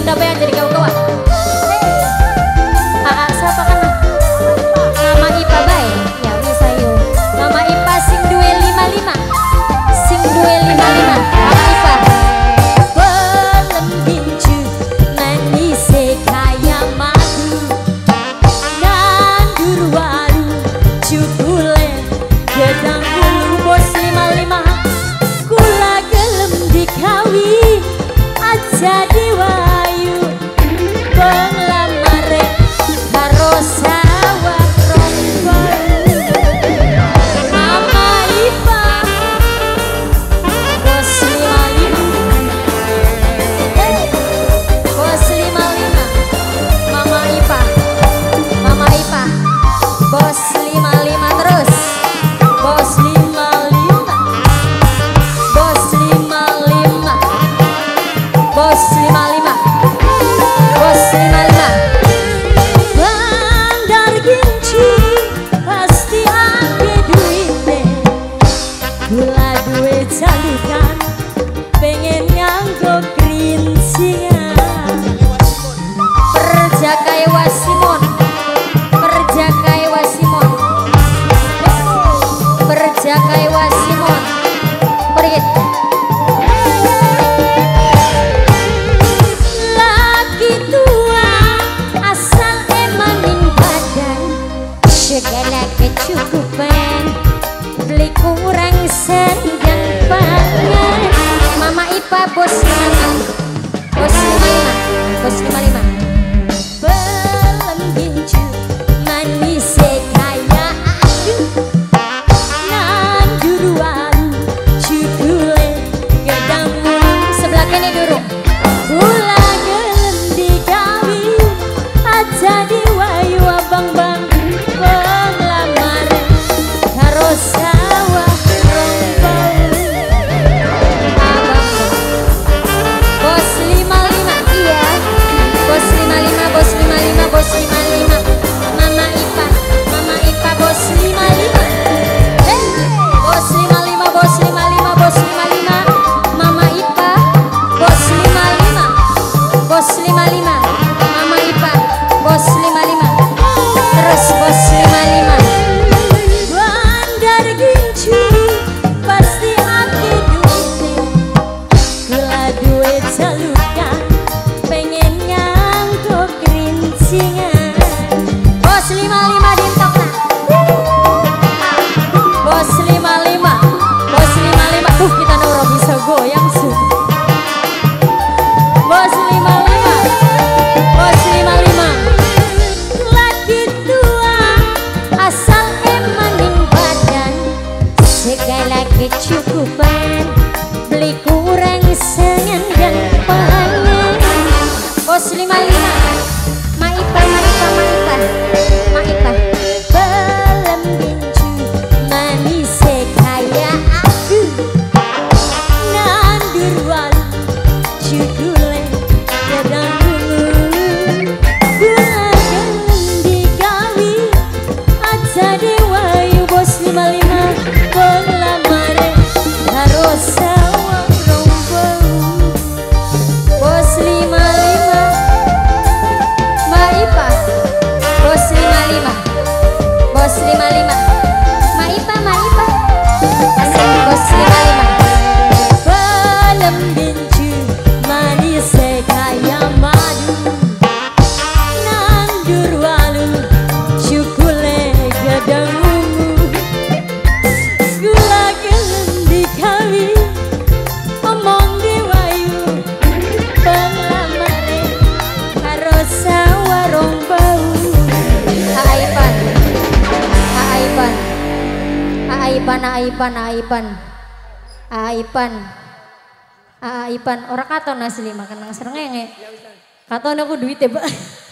Bunda Bayang jadi kawan-kawan. Siapa kan? Mama Ipa bae. Ya bisa yuk. Mama Ipa sing duwe 55. Sing duwe 55. Mama Ipa. Belum gincu manis kaya madu. Nandur walu cukule gedang bulu bos 55. Kula gelem dikawi aja diwayu. Penglamare karo sawah rombongan. Mama Ipa bos 55. Bos 55. Mama Ipa. Mama Ipa bos 55 terus. Bos 55. Bos 55. Bos 55. Bos 55. Bandar gincu pasti ake duitnya. Gula duit jalukan pengen nganggo grincingan. Perjakai Wasimon. Perjakai Wasimon. Perjakai Wasimon. Pergi. Laki tua asal emaning badan. Segala kecukupan beli kurang sendang pangan. Mama Ipa bos 55. Bos 55. Bos 55. Belum gincu manis kaya adu. Nandur walu cukule gedang bulu. Sebelah kene durung. Kula gelem digawi aja diwayu abang-bang. Penglamar karo sawah rombongan. Abang bos 55. Iya. Bos 55. Bos 55. Bos 55. Mama Ipa. Mama Ipa bos 55. Bos 55. Bos 55. Bos 55. Mama Ipa bos 55. Bos 55. Mama Ipa bos 55. Terus bos 55. Bandar gincu pasti ake duitnya. Gula duit jalukan pengen nganggo grincingan. Bos 55 ditokna. Bos 55. Bos 55. Tuh kita noro bisa goyang sih. Bos 55. Bos 55. Laki tua asal emaning badan. Segala kecukupan beli kurang sengendang pangan. Bos 55. Ma Ipa, Ma Ipa, Ma Ipa. Ma Ipa. Belum gincu manis kaya aku. Nandur walu cukule gedang bulu. Gula gelem digawi aja diwayu. Bos 55. Penglamar karo sawah rombongan. Bos 55. Ma Ipa bos 55. Bos 55. Ma Ipa, Ma Ipa. Asik bos 55. Belum gincu manis kaya madu. Nandur walu cukule gedang ungu. Gula gelem dikawi omong diwayu. Penglamare karo sawah rombau. Aipan. Aipan. Aipan. Aipan. Aipan. Aipan. Aipan. Ora katon asli makan nang srengenge. Katon aku duit ya, Pak.